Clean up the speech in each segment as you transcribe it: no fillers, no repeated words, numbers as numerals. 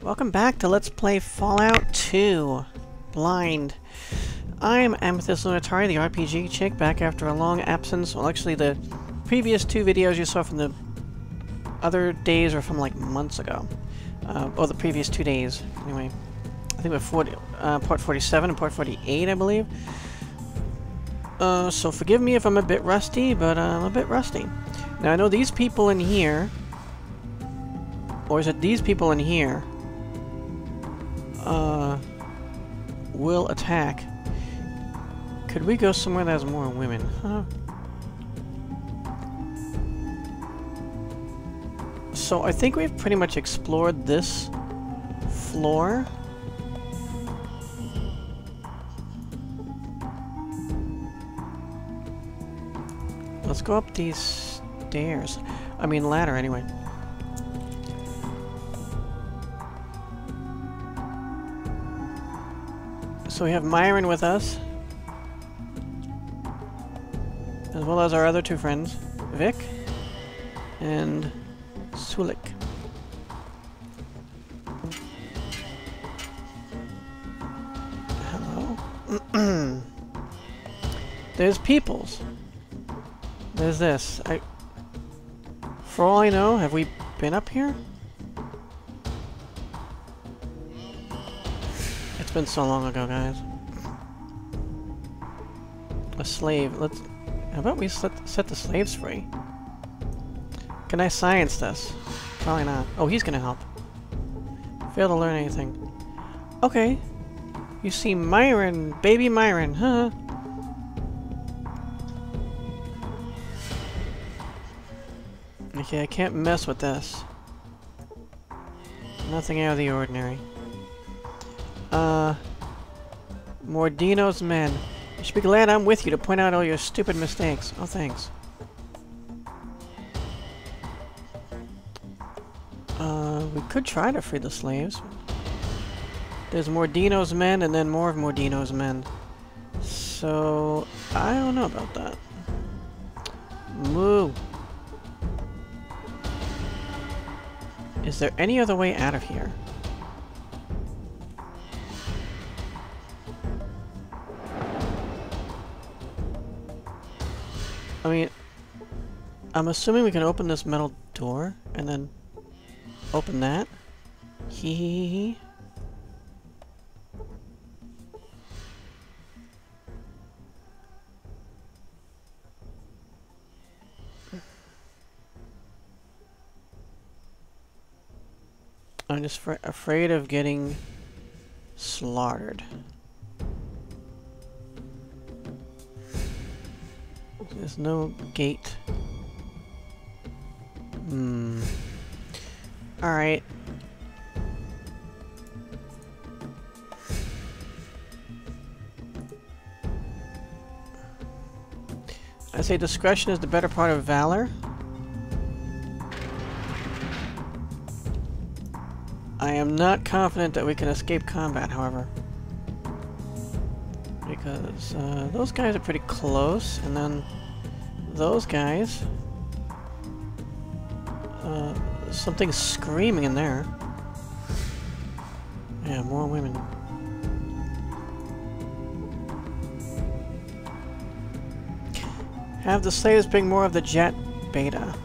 Welcome back to Let's Play Fallout 2 Blind. I'm Amethyst Lunatari, the RPG chick, back after a long absence. Well, actually, the previous two videos you saw from the other days are from like months ago. Or the previous 2 days. Anyway, I think we're part 47 and part 48, I believe. So forgive me if I'm a bit rusty, but I'm a bit rusty. Now, I know these people in here, or is it these people in here, will attack. Could we go somewhere that has more women? Huh? So I think we've pretty much explored this floor. Let's go up these stairs. I mean ladder anyway. So we have Myron with us, as well as our other two friends, Vic and Sulik. Hello. There's Peoples. There's this. For all I know, have we been up here? It's been so long ago, guys. A slave. How about we set the slaves free? Can I science this? Probably not. Oh, he's gonna help. Fail to learn anything. Okay. You see Myron, baby Myron, huh? Okay, I can't mess with this. Nothing out of the ordinary. Mordino's men. You should be glad I'm with you to point out all your stupid mistakes. Oh, thanks. We could try to free the slaves. There's Mordino's men and then more of Mordino's men. So, I don't know about that. Moo. Is there any other way out of here? I mean, I'm assuming we can open this metal door and then open that. Hee hee hee. I'm just afraid of getting slaughtered. There's no gate. Alright. I say discretion is the better part of valor. I am not confident that we can escape combat, however. Because those guys are pretty close, and then those guys... something's screaming in there. Yeah, more women. Have the slaves bring more of the jet beta.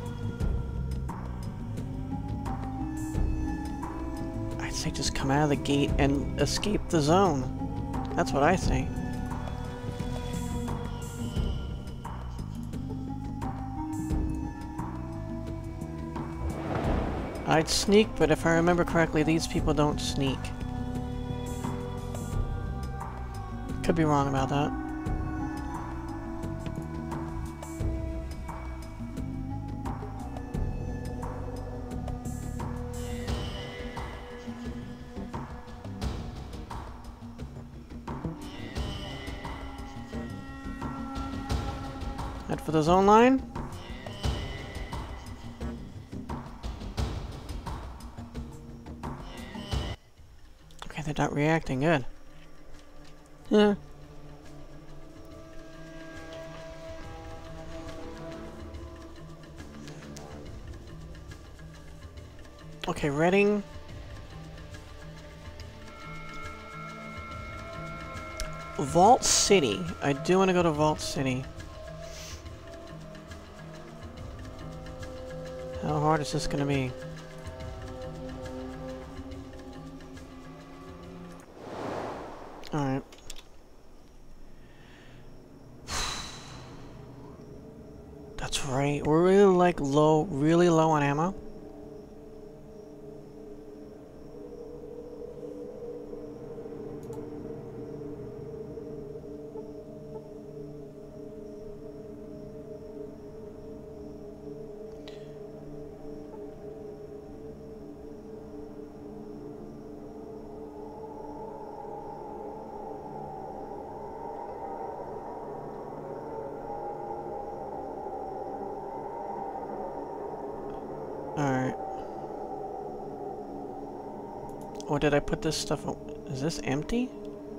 I'd say just come out of the gate and escape the zone. That's what I say. I'd sneak, but if I remember correctly, these people don't sneak. Could be wrong about that. Head for the zone line. They're not reacting good. Yeah. Okay, Reading. Vault City. I do want to go to Vault City. How hard is this going to be? Alright. That's right. We're really like really low on ammo. Alright. Or did I put this stuff on? Is this empty?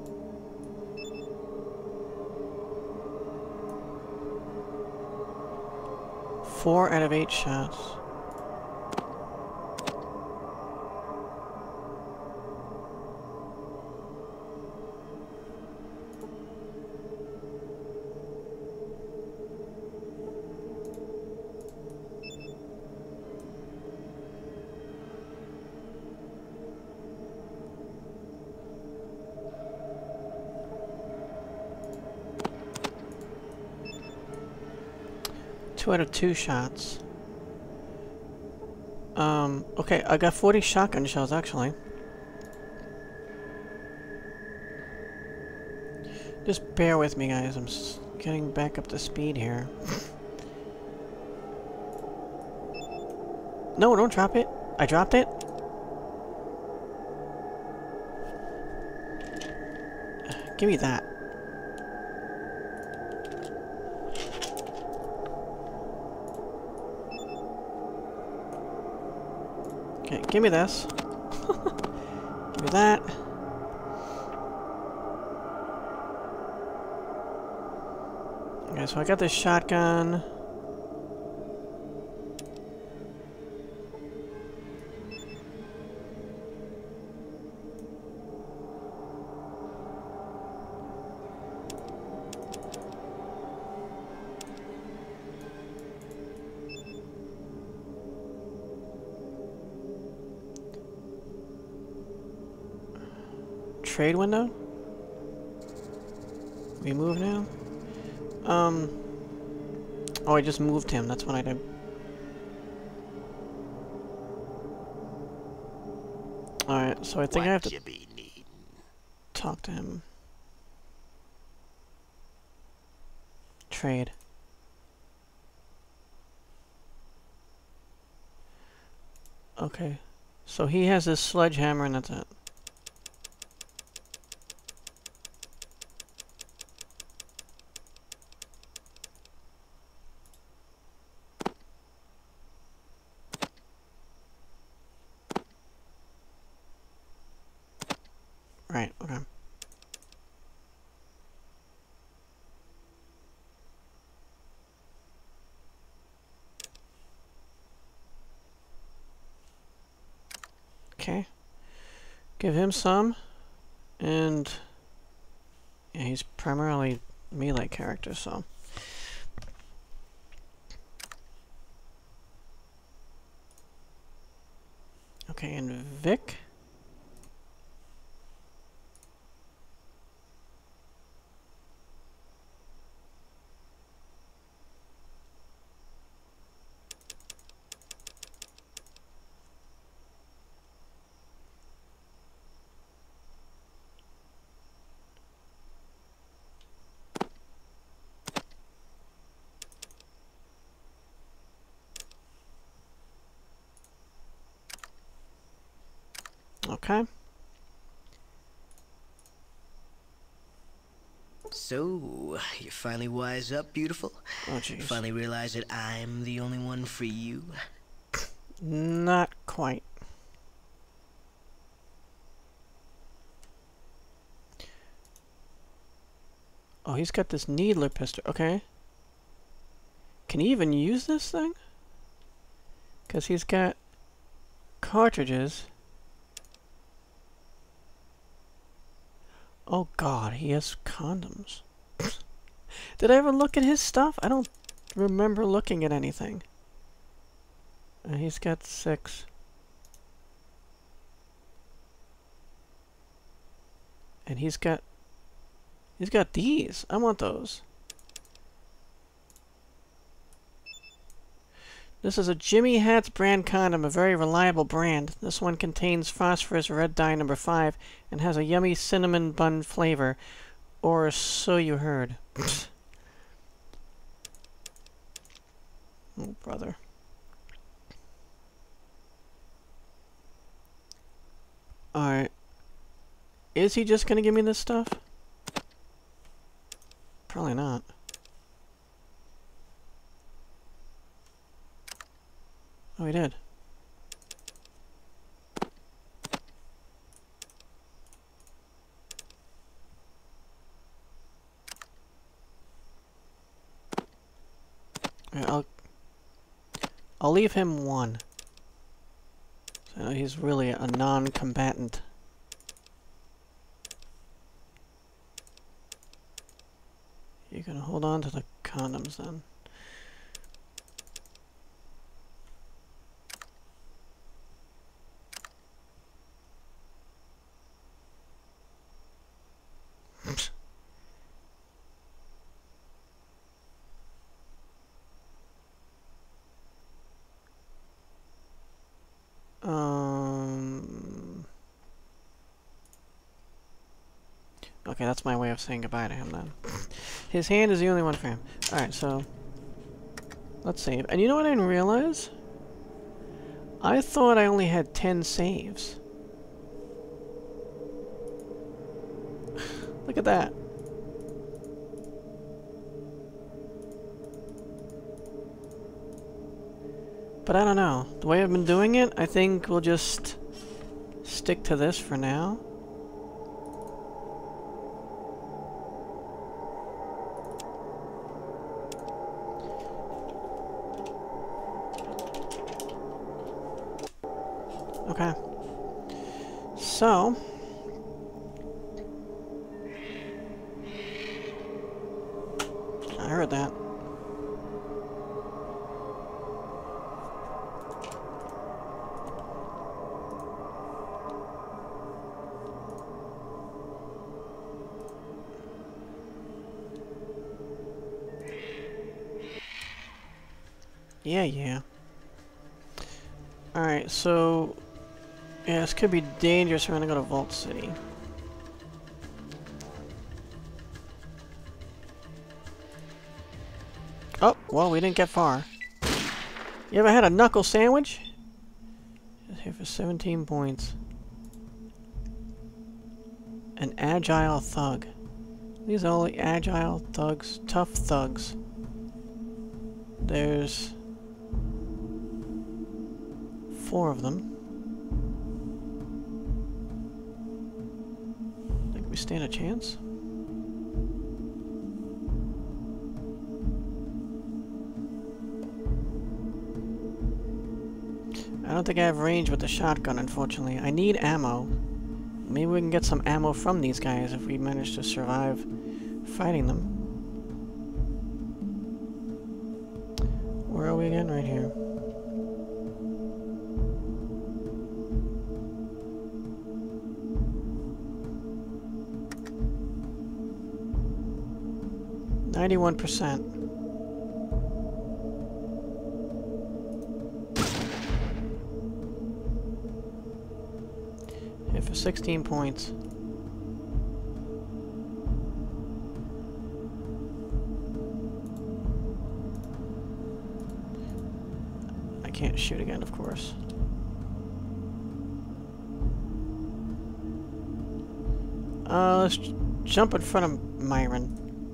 Four out of 8 shots. Two out of 2 shots. Okay, I got 40 shotgun shells, actually. Just bear with me, guys. I'm getting back up to speed here. No, don't drop it. I dropped it. Give me that. Okay, give me this. Give me that. Okay, so I got this shotgun. Trade window? We move now? Oh, I just moved him. That's what I did. Alright, so I think I have to talk to him. Trade. Okay. So he has this sledgehammer and that's it. Right, okay. Okay. Give him some. And yeah, he's primarily melee character, so. Okay, and Vic. Okay. So, you finally wise up, beautiful? Oh, jeez. Finally realize that I'm the only one for you? Not quite. Oh, he's got this needler pistol. Okay. Can he even use this thing? Because he's got cartridges. Oh god, he has condoms. Did I ever look at his stuff? I don't remember looking at anything. He's got 6. And he's got these. I want those. This is a Jimmy Hat's brand condom, a very reliable brand. This one contains phosphorus red dye number 5 and has a yummy cinnamon bun flavor. Or so you heard. Oh, brother. Alright. Is he just gonna give me this stuff? Probably not. Oh, he did. Alright, I'll leave him 1. So I know he's really a non-combatant. You're gonna hold on to the condoms then. Okay, that's my way of saying goodbye to him then. His hand is the only one for him. Alright, so let's save. And you know what I didn't realize? I thought I only had 10 saves. Look at that. But I don't know. The way I've been doing it, I think we'll just stick to this for now. Okay. So I heard that. Yeah. Alright, so yeah, this could be dangerous. We're gonna go to Vault City. Oh, well, we didn't get far. You ever had a knuckle sandwich? Just here for 17 points. An agile thug. These are all the agile thugs, tough thugs. There's 4 of them. Think we stand a chance? I don't think I have range with the shotgun, unfortunately. I need ammo. Maybe we can get some ammo from these guys if we manage to survive fighting them. Where are we again? Right here. %. Hit for 16 points. I can't shoot again, of course. Let's jump in front of Myron.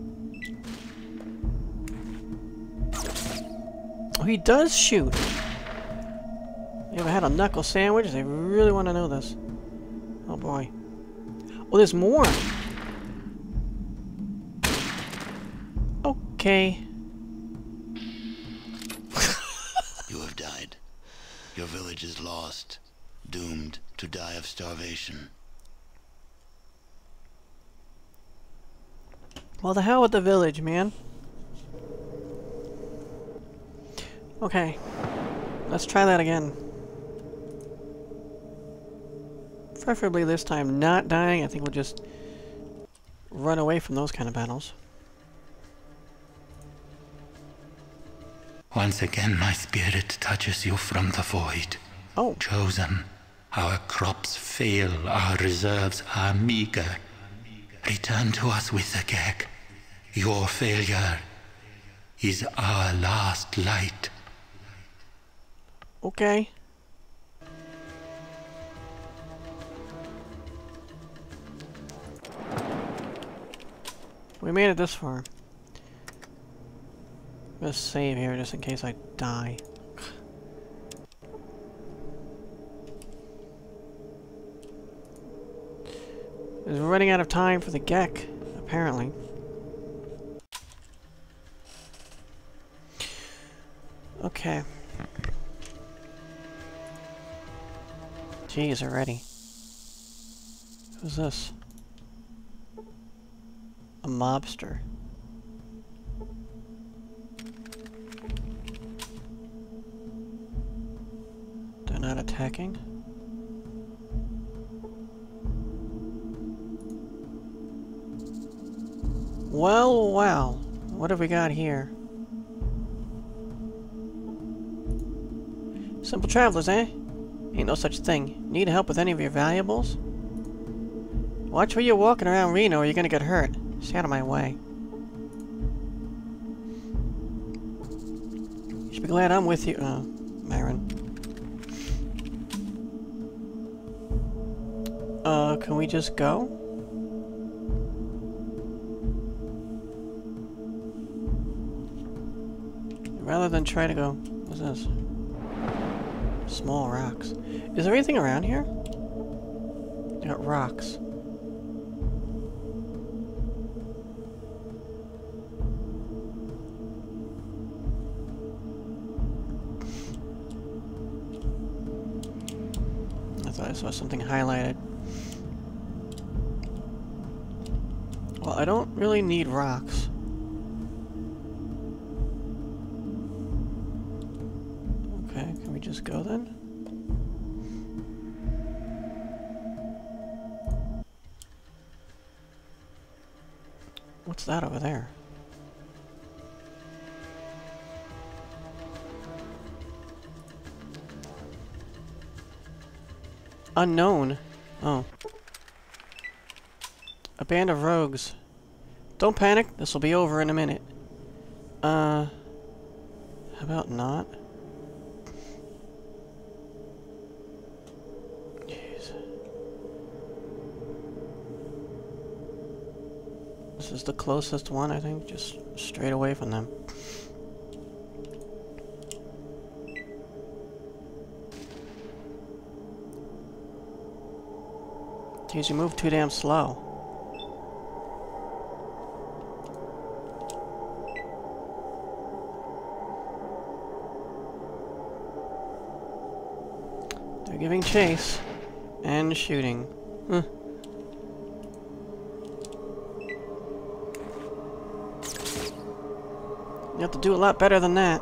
Oh, he does shoot! You ever had a knuckle sandwich? They really want to know this. Oh boy. Oh, there's more! Okay. You have died. Your village is lost, doomed to die of starvation. Well, the hell with the village, man. Okay. Let's try that again. Preferably this time not dying. I think we'll just run away from those kind of battles. Once again, my spirit touches you from the void. Oh. Chosen, our crops fail, our reserves are meager. Return to us with the keg. Your failure is our last light. Okay. We made it this far. I'm gonna save here just in case I die. We're running out of time for the Gek, apparently. Okay. Jeez, already. Who's this? A mobster. They're not attacking? Well, wow. What have we got here? Simple travelers, eh? Ain't no such thing. Need help with any of your valuables? Watch where you're walking around Reno or you're gonna get hurt. Stay out of my way. You should be glad I'm with you, Marin. Can we just go? Rather than try to go... What's this? Small rocks. Is there anything around here? I got rocks. I thought I saw something highlighted. Well, I don't really need rocks. Okay, can we just go then? What's that over there? Unknown. Oh. A band of rogues. Don't panic, this will be over in a minute. How about not? Jeez. This is the closest one, I think, just straight away from them. Jeez, you move too damn slow. They're giving chase and shooting. Huh. You have to do a lot better than that.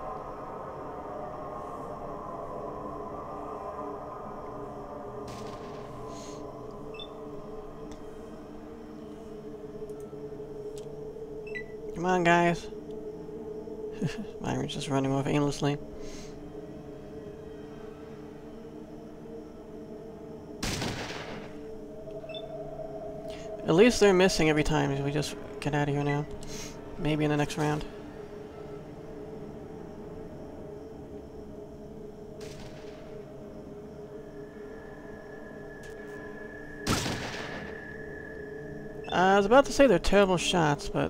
Come on, guys. Myron's just running off aimlessly. At least they're missing every time. We just get out of here now. Maybe in the next round. I was about to say they're terrible shots, but...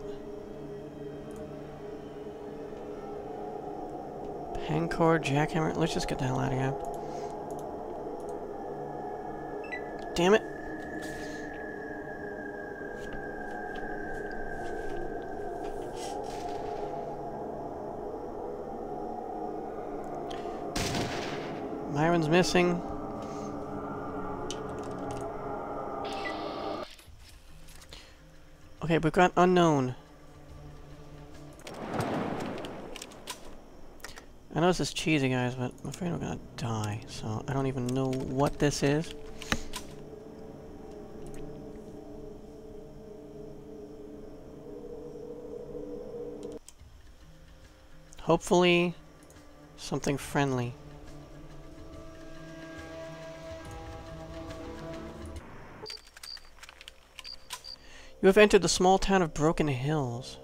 Pencore, jackhammer... Let's just get the hell out of here. Damn it. Myron's missing. Okay, we've got unknown. I know this is cheesy, guys, but I'm afraid we're gonna die, so I don't even know what this is. Hopefully, something friendly. You have entered the small town of Broken Hills.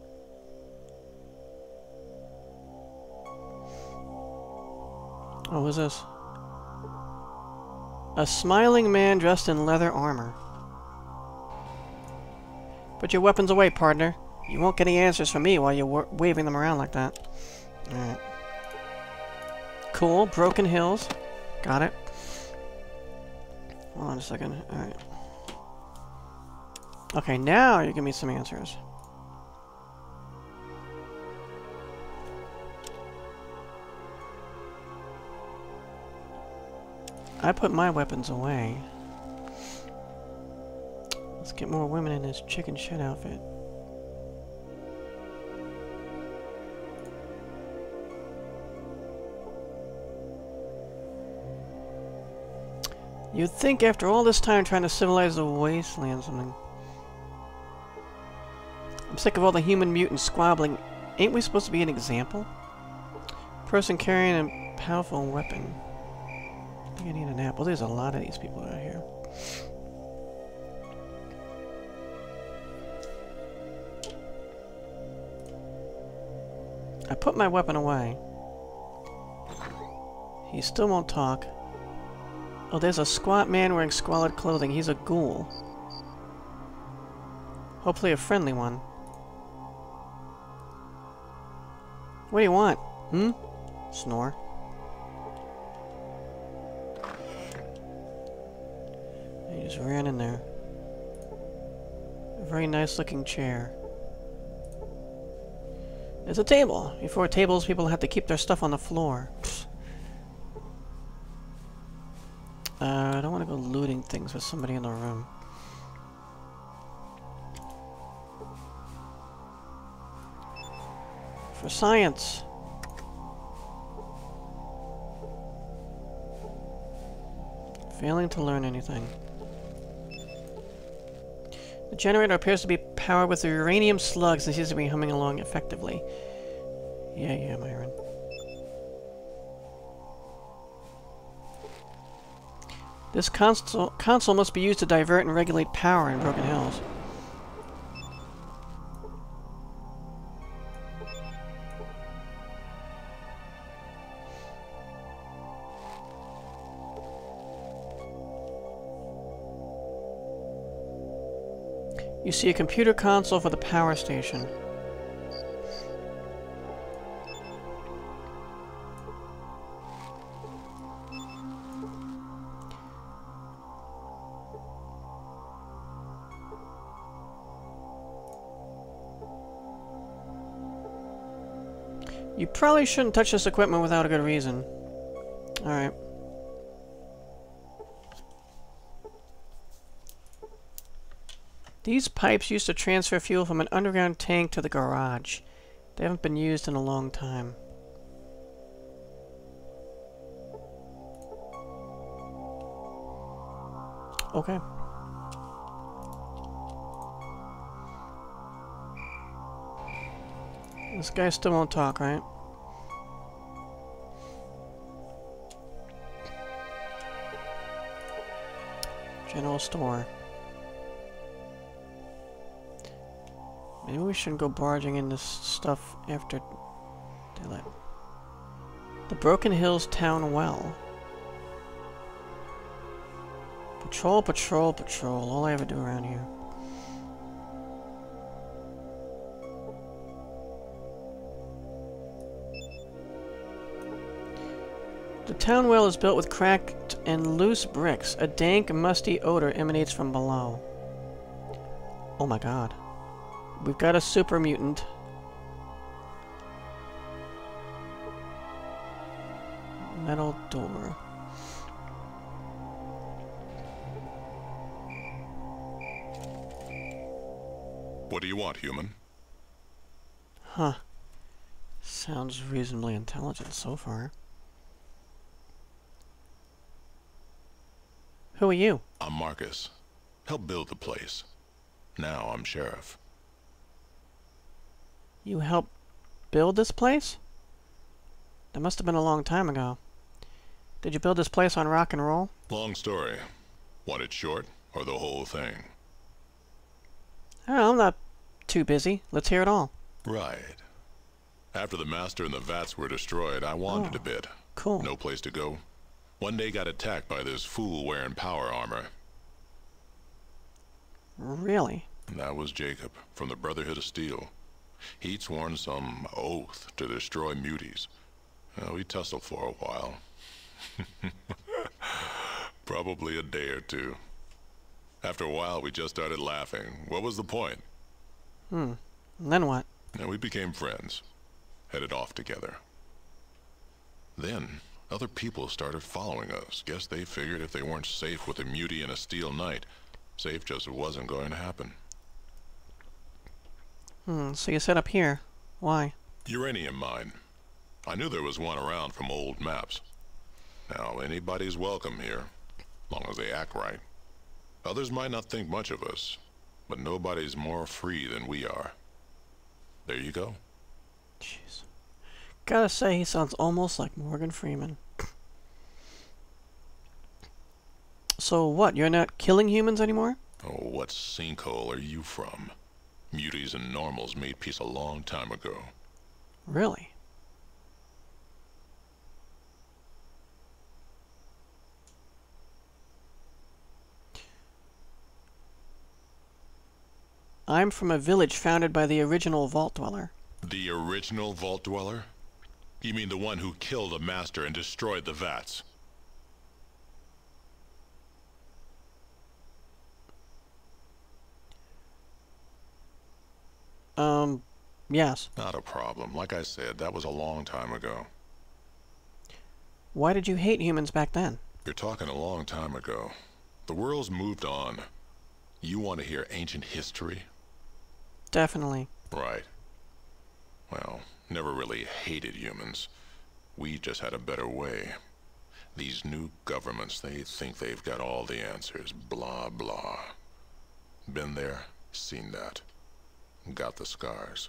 Oh, what is this? A smiling man dressed in leather armor. Put your weapons away, partner. You won't get any answers from me while you're waving them around like that. Alright. Cool. Broken Hills. Got it. Hold on a second. Alright. Okay, now you give me some answers. I put my weapons away. Let's get more women in this chicken shit outfit. You'd think after all this time trying to civilize the Wasteland something. I'm sick of all the human mutants squabbling. Ain't we supposed to be an example? Person carrying a powerful weapon. I think I need a nap. Well, there's a lot of these people out here. I put my weapon away. He still won't talk. Oh, there's a squat man wearing squalid clothing. He's a ghoul. Hopefully a friendly one. What do you want? Hmm? Snore. He just ran in there. A very nice looking chair. There's a table. Before tables, people have to keep their stuff on the floor. I don't want to go looting things with somebody in the room. For science. Failing to learn anything. The generator appears to be powered with uranium slugs and seems to be humming along effectively. Yeah, Myron. This console must be used to divert and regulate power in Broken Hills. You see a computer console for the power station. You probably shouldn't touch this equipment without a good reason. Alright. These pipes used to transfer fuel from an underground tank to the garage. They haven't been used in a long time. Okay. This guy still won't talk, right? General store. Maybe we shouldn't go barging in this stuff after daylight. The Broken Hills Town Well. Patrol, patrol, patrol. All I ever do around here. The town well is built with cracked and loose bricks. A dank, musty odor emanates from below. Oh my god. We've got a super mutant. Metal door. What do you want, human? Huh. Sounds reasonably intelligent so far. Who are you? I'm Marcus. Helped build the place. Now I'm sheriff. You helped build this place? That must have been a long time ago. Did you build this place on rock and roll? Long story. Want it short or the whole thing? Oh, I'm not too busy. Let's hear it all. Right. After the master and the vats were destroyed, I wandered a bit. Cool. No place to go. One day got attacked by this fool wearing power armor. Really? And that was Jacob, from the Brotherhood of Steel. He'd sworn some oath to destroy muties. We tussled for a while. Probably a day or two. After a while, we just started laughing. What was the point? And then what? And we became friends. Headed off together. Then, other people started following us. Guess they figured if they weren't safe with a mutie and a steel knight, safe just wasn't going to happen. So you set up here. Why? Uranium mine. I knew there was one around from old maps. Now, anybody's welcome here, long as they act right. Others might not think much of us, but nobody's more free than we are. There you go. Jeez. Gotta say, he sounds almost like Morgan Freeman. So what, you're not killing humans anymore? Oh, what sinkhole are you from? Muties and normals made peace a long time ago. Really? I'm from a village founded by the original Vault Dweller. The original Vault Dweller? You mean the one who killed the master and destroyed the vats? Yes. Not a problem. Like I said, that was a long time ago. Why did you hate humans back then? You're talking a long time ago. The world's moved on. You want to hear ancient history? Definitely. Right. Well, never really hated humans. We just had a better way. These new governments, they think they've got all the answers. Blah, blah. Been there, seen that. Got the scars.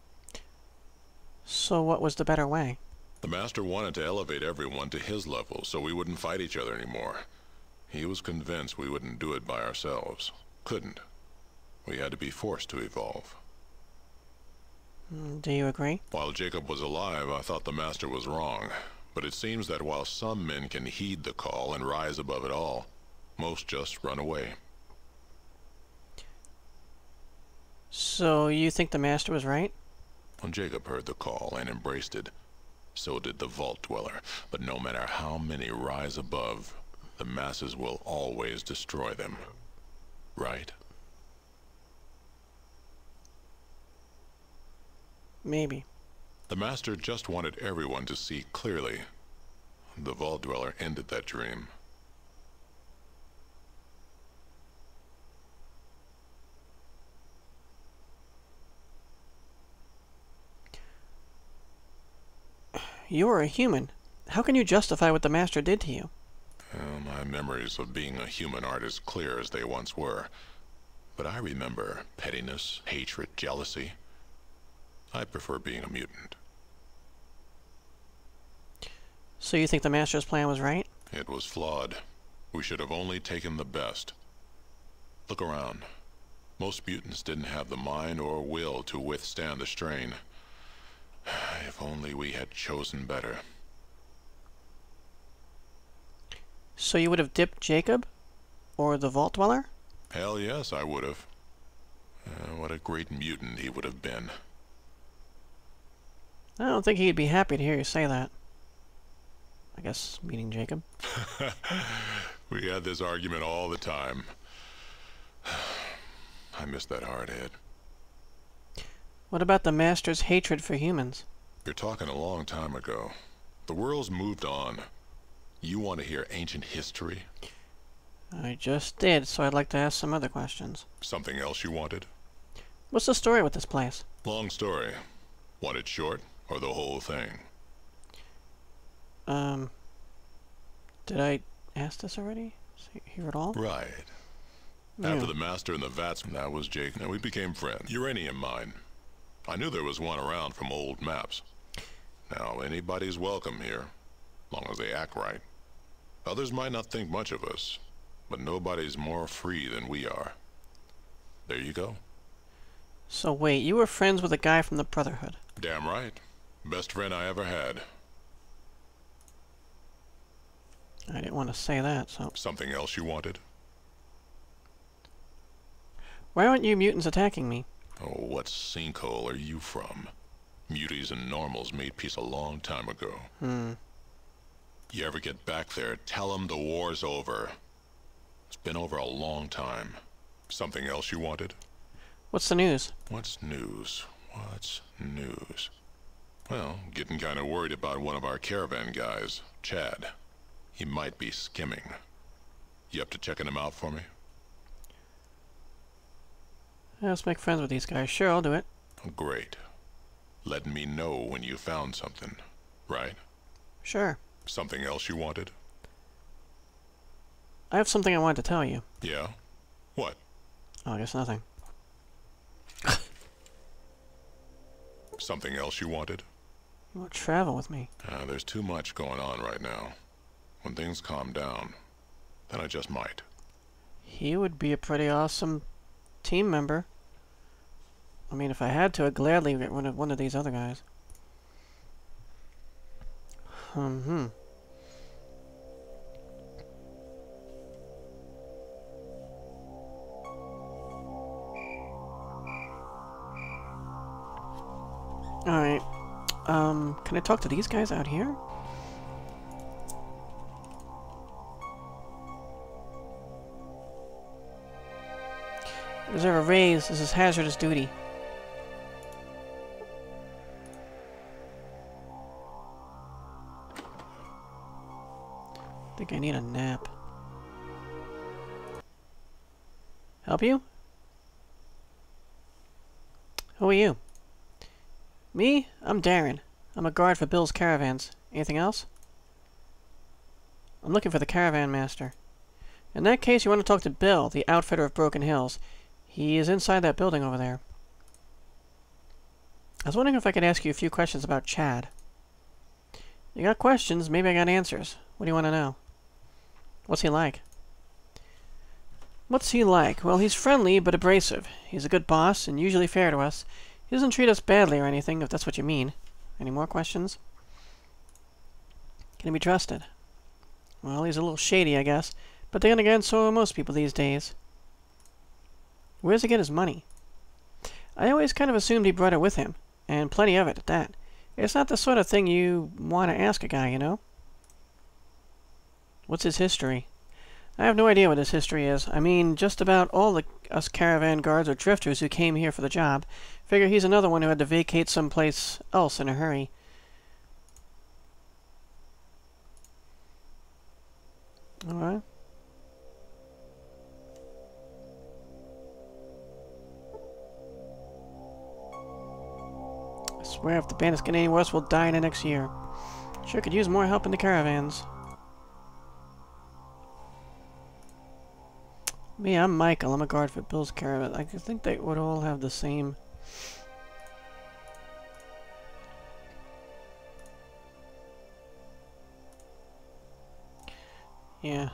So what was the better way? The master wanted to elevate everyone to his level so we wouldn't fight each other anymore. He was convinced we wouldn't do it by ourselves. Couldn't. We had to be forced to evolve. Do you agree? While Jacob was alive, I thought the master was wrong. But it seems that while some men can heed the call and rise above it all, most just run away. So you think the master was right? When Jacob heard the call and embraced it, so did the Vault Dweller. But no matter how many rise above, the masses will always destroy them. Right? Maybe. The master just wanted everyone to see clearly. The Vault Dweller ended that dream. You're a human. How can you justify what the master did to you? My memories of being a human aren't as clear as they once were. But I remember pettiness, hatred, jealousy. I prefer being a mutant. So you think the master's plan was right? It was flawed. We should have only taken the best. Look around. Most mutants didn't have the mind or will to withstand the strain. If only we had chosen better. So you would have dipped Jacob? Or the Vault Dweller? Hell yes, I would have. What a great mutant he would have been. I don't think he'd be happy to hear you say that. I guess, meaning Jacob. We had this argument all the time. I miss that hard head. What about the master's hatred for humans? You're talking a long time ago. The world's moved on. You want to hear ancient history? I just did, so I'd like to ask some other questions. Something else you wanted? What's the story with this place? Long story. Want it short, or the whole thing? Did I ask this already? Hear it all? Right. Yeah. After the master and the vats, that was Jake, and we became friends. Uranium mine. I knew there was one around from old maps. Now, anybody's welcome here, long as they act right. Others might not think much of us, but nobody's more free than we are. There you go. So wait, you were friends with a guy from the Brotherhood? Damn right. Best friend I ever had. I didn't want to say that, so... Something else you wanted? Why aren't you mutants attacking me? Oh, what sinkhole are you from? Muties and normals made peace a long time ago. You ever get back there, tell them the war's over. It's been over a long time. Something else you wanted? What's the news? What's news? What's news? Well, getting kind of worried about one of our caravan guys, Chad. He might be skimming. You up to checking him out for me? Let's make friends with these guys. Sure, I'll do it. Great. Letting me know when you found something, right? Sure. Something else you wanted? I have something I wanted to tell you. Yeah? What? Oh, I guess nothing. Something else you wanted? You want to travel with me? There's too much going on right now. When things calm down, then I just might. He would be a pretty awesome team member. I mean, if I had to, I'd gladly get one of these other guys. Alright. Can I talk to these guys out here? Reserve a raise. This is hazardous duty. I think I need a nap. Help you? Who are you? Me? I'm Darren. I'm a guard for Bill's caravans. Anything else? I'm looking for the caravan master. In that case, you want to talk to Bill, the outfitter of Broken Hills. He is inside that building over there. I was wondering if I could ask you a few questions about Chad. You got questions, maybe I got answers. What do you want to know? What's he like? What's he like? Well, he's friendly but abrasive. He's a good boss and usually fair to us. He doesn't treat us badly or anything, if that's what you mean. Any more questions? Can he be trusted? Well, he's a little shady, I guess. But then again, so are most people these days. Where does he get his money? I always kind of assumed he brought it with him. And plenty of it at that. It's not the sort of thing you want to ask a guy, you know? What's his history? I have no idea what his history is. I mean, just about all us caravan guards or drifters who came here for the job. Figure he's another one who had to vacate someplace else in a hurry. Alright. I swear if the bandits get any worse, we'll die in the next year. Sure could use more help in the caravans. Me, I'm Michael. I'm a guard for Bill's caravan. I think they would all have the same... Yeah.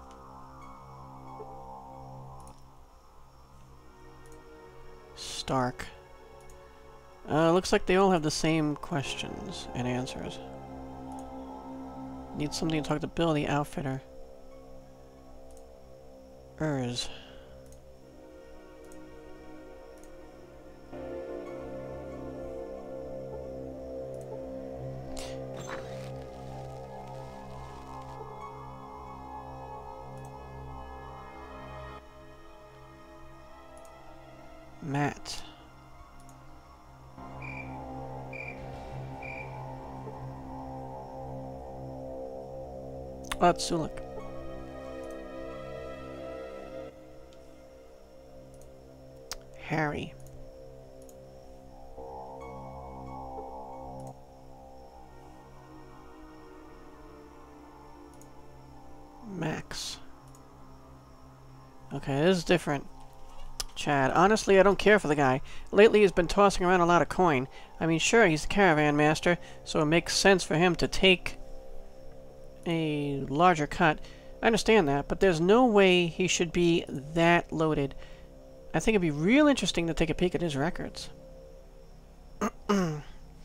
Stark. Looks like they all have the same questions and answers. Need something to talk to Bill, the outfitter. Urs. Matt. Oh, it's Sulik. Harry. Max. Okay, this is different. Chad. Honestly, I don't care for the guy. Lately, he's been tossing around a lot of coin. I mean, sure, he's the caravan master, so it makes sense for him to take a larger cut. I understand that, but there's no way he should be that loaded. I think it'd be real interesting to take a peek at his records. I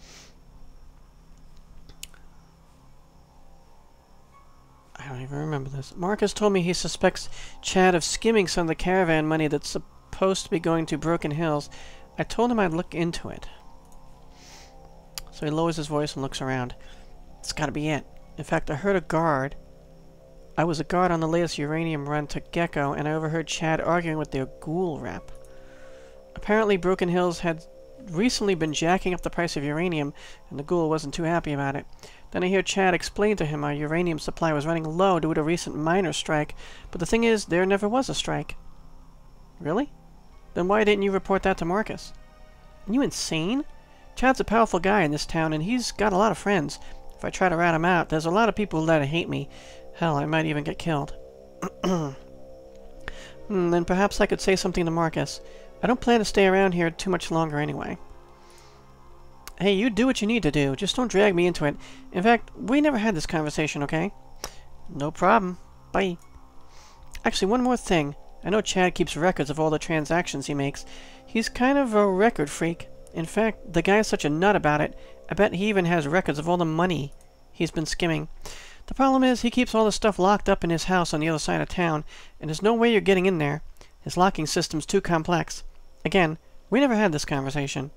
don't even remember this. Marcus told me he suspects Chad of skimming some of the caravan money that's supposed to be going to Broken Hills. I told him I'd look into it. So he lowers his voice and looks around. It's gotta be it. In fact, I heard a guard. I was a guard on the latest uranium run to Gecko, and I overheard Chad arguing with their ghoul rep. Apparently, Broken Hills had recently been jacking up the price of uranium, and the ghoul wasn't too happy about it. Then I hear Chad explain to him our uranium supply was running low due to a recent miners' strike, but the thing is, there never was a strike. Really? Then why didn't you report that to Marcus? Are you insane? Chad's a powerful guy in this town, and he's got a lot of friends. If I try to rat him out, there's a lot of people that hate me. Hell, I might even get killed. Then perhaps I could say something to Marcus. I don't plan to stay around here too much longer anyway. Hey, you do what you need to do. Just don't drag me into it. In fact, we never had this conversation, okay? No problem. Bye. Actually, one more thing. I know Chad keeps records of all the transactions he makes. He's kind of a record freak. In fact, the guy's such a nut about it, I bet he even has records of all the money he's been skimming. The problem is, he keeps all the stuff locked up in his house on the other side of town, and there's no way you're getting in there. His locking system's too complex. Again, we never had this conversation.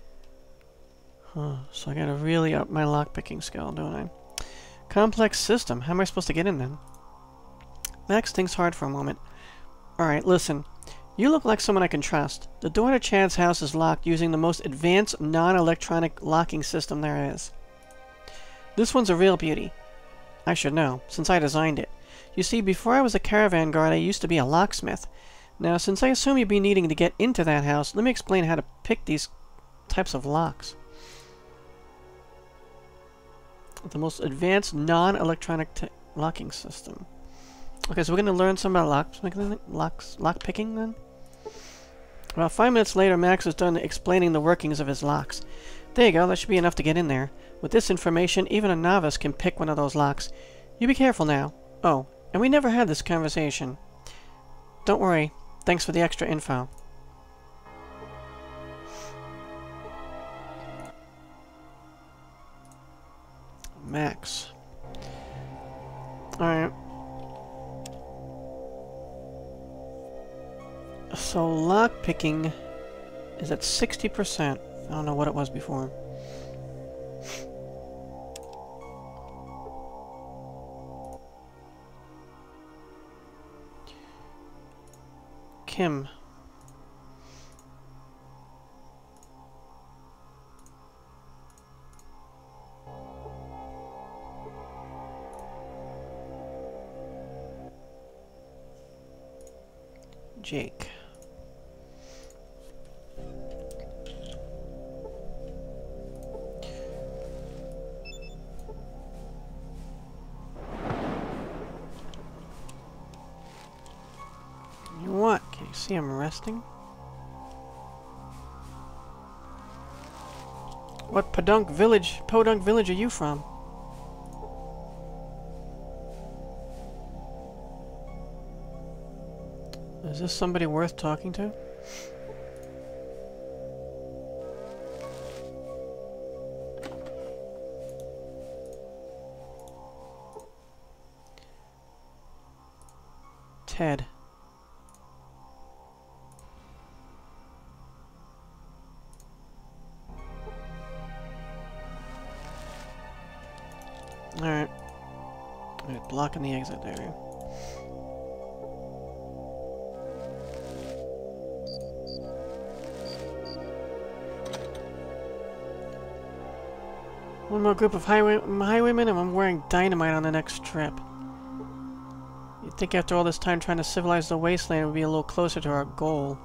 So I gotta really up my lockpicking skill, don't I? Complex system. How am I supposed to get in then? Max thinks hard for a moment. Alright, listen. You look like someone I can trust. The door to Chad's house is locked using the most advanced non-electronic locking system there is. This one's a real beauty. I should know, since I designed it. You see, before I was a caravan guard, I used to be a locksmith. Now, since I assume you'd be needing to get into that house, let me explain how to pick these types of locks. The most advanced non-electronic locking system. Okay, so we're going to learn some about lockpicking then? About 5 minutes later, Max is done explaining the workings of his locks. There you go, that should be enough to get in there. With this information, even a novice can pick one of those locks. You be careful now. Oh, and we never had this conversation. Don't worry. Thanks for the extra info. Max. Alright. So lockpicking is at 60%. I don't know what it was before. Kim. Jake. You what? Can you see I'm resting? What podunk village are you from? Is this somebody worth talking to? Ted. Alright. Blocking the exit area. One more group of highwaymen and I'm wearing dynamite on the next trip. You'd think after all this time trying to civilize the Wasteland would be a little closer to our goal.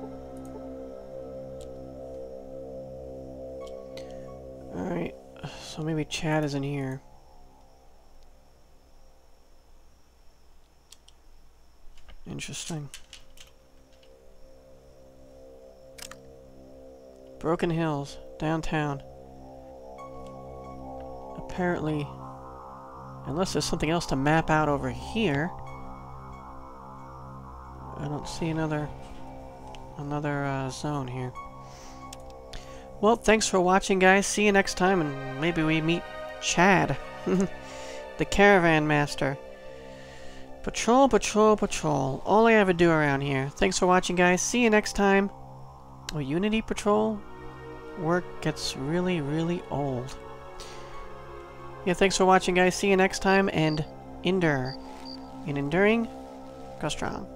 Alright, So maybe Chad is in here. Interesting. Broken Hills, downtown. Apparently, unless there's something else to map out over here, I don't see another zone here. Well, thanks for watching, guys. See you next time, and maybe we meet Chad, the Caravan Master. Patrol, patrol, patrol. All I ever do around here. Thanks for watching, guys. See you next time. Oh, Unity Patrol work gets really, really old. Yeah, thanks for watching, guys. See you next time, and endure. In enduring, go strong.